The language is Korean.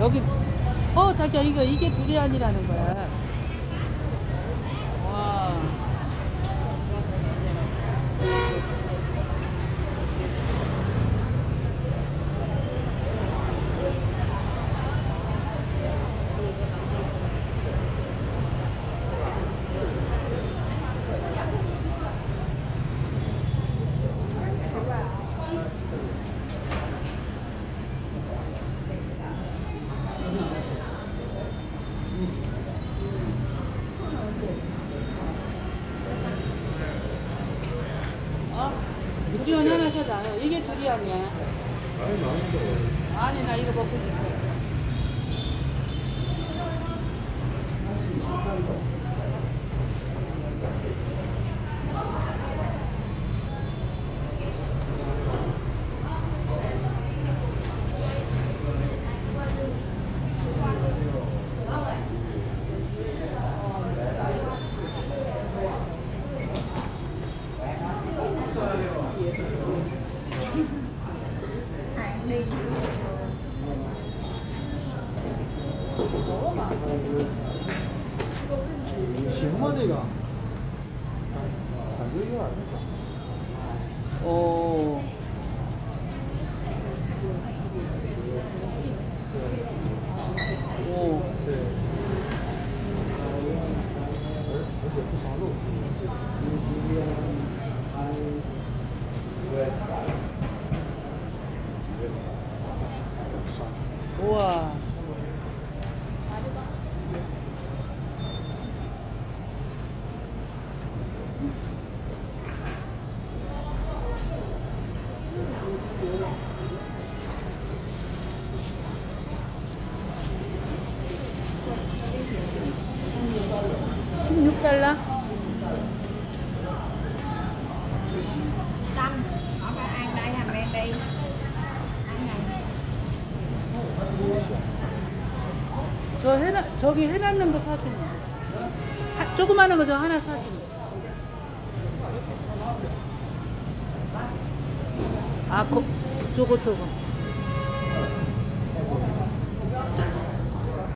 여기 자기야 이게 두리안이라는 거야. 와. 두리안 하나 사자. 이게 두리안이야. 아니 나 이거 먹고 싶어. 시마대가 가격이 아닐까? 오. 오. 우와. 16달러? Tâm, ở Ba An đây, Hàm An đi. Ăn này. 저기 해놨는 거 사주면 조그마한 거 저 하나 사주면. 아, 저거.